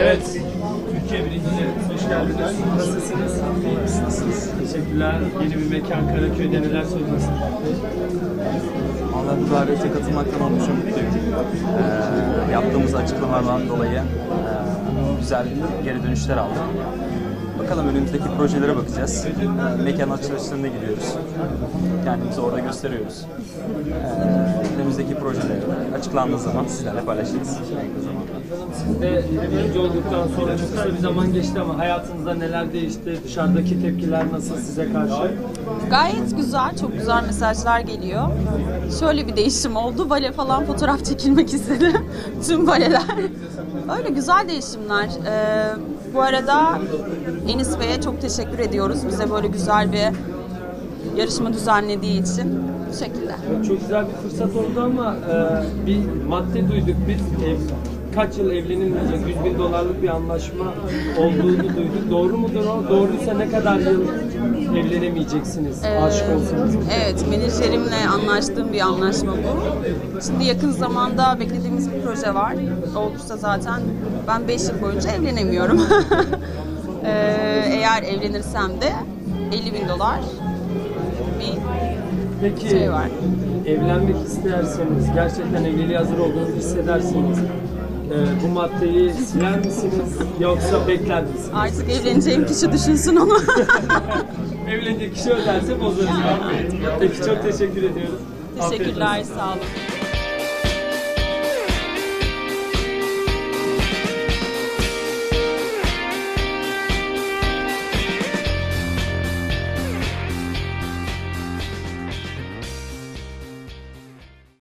Evet, Türkiye birincileri hoş geldiniz. Nasılsınız? Nasılsınız? Teşekkürler. Yeni bir mekan Karaköy'de, neler söylüyorsunuz? Vallahi bu davete katılmaktan oldukça mutluyum. Yaptığımız açıklamalardan dolayı güzel geri dönüşler aldık. Bakalım önümüzdeki projelere bakacağız. Mekan açılışlarına gidiyoruz. Kendimizi orada gösteriyoruz. Önümüzdeki projeler açıklandığı zaman sizlerle paylaşırız. Siz de birinci olduktan sonra çok kısa bir zaman geçti ama hayatınızda neler değişti? Dışarıdaki tepkiler nasıl size karşı? Gayet güzel, çok güzel mesajlar geliyor. Şöyle bir değişim oldu. Bale falan fotoğraf çekilmek istedi. Tüm baleler. Öyle güzel değişimler. Bu arada Enis Bey'e çok teşekkür ediyoruz. Bize böyle güzel bir yarışma düzenlediği için. Bu şekilde. Çok güzel bir fırsat oldu ama bir madde duyduk. Biz kaç yıl evlenilmeyecek 100 bin dolarlık bir anlaşma olduğunu duyduk. Doğru mudur o? Doğruysa ne kadar yıl evlenemeyeceksiniz? Aşık olsanız. Evet, menajerimle anlaştığım bir anlaşma bu. Şimdi yakın zamanda beklediğimiz bir proje var. Olursa zaten ben 5 yıl boyunca evlenemiyorum. Eğer evlenirsem de 50 bin dolar bir Peki, şey var. evlenmek isterseniz, gerçekten evliliğe hazır olduğunuzu hissederseniz bu maddeyi siler misiniz yoksa bekler misiniz? Artık evleneceğim kişi düşünsün onu. Evlenecek kişi öderse bozarız. Peki, çok teşekkür ediyoruz. Teşekkürler, sağ olun.